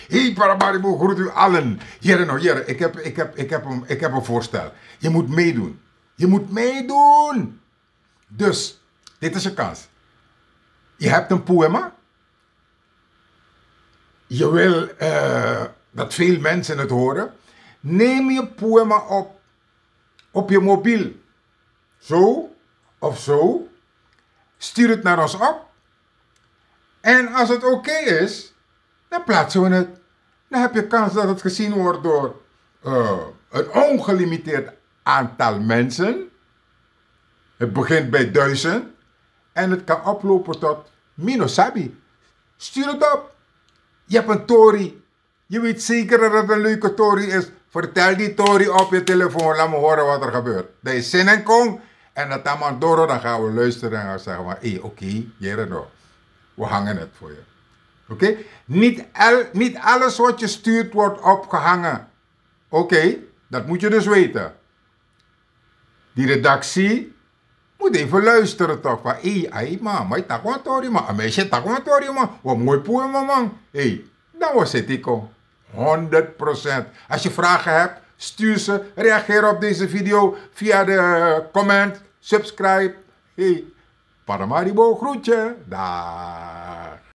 Hey Paramaribo, groet u allen. Heren, ik heb een voorstel. Je moet meedoen. Je moet meedoen. Dus, dit is je kans. Je hebt een poema. Je wil dat veel mensen het horen. Neem je poema op je mobiel. Zo of zo. Stuur het naar ons op. En als het oké is, dan plaatsen we het. Dan heb je kans dat het gezien wordt door een ongelimiteerd aantal mensen. Het begint bij 1000 en het kan oplopen tot Minosabi. Stuur het op. Je hebt een Tory. Je weet zeker dat het een leuke Tory is. Vertel die Tory op je telefoon. Laat me horen wat er gebeurt. Dat je zin en kom. En dat dan door, dan gaan we luisteren en gaan zeggen maar, oké, we hangen het voor je. Oké? Niet alles wat je stuurt wordt opgehangen. Oké? Dat moet je dus weten. Die redactie moet even luisteren toch. Van, man, maar takwantori man. Een meisje takwantori man. Wat mooi poema man. Dan was het ik al. 100%. Als je vragen hebt, stuur ze. Reageer op deze video via de comment. Subscribe. Paramaribo groetje. Dag.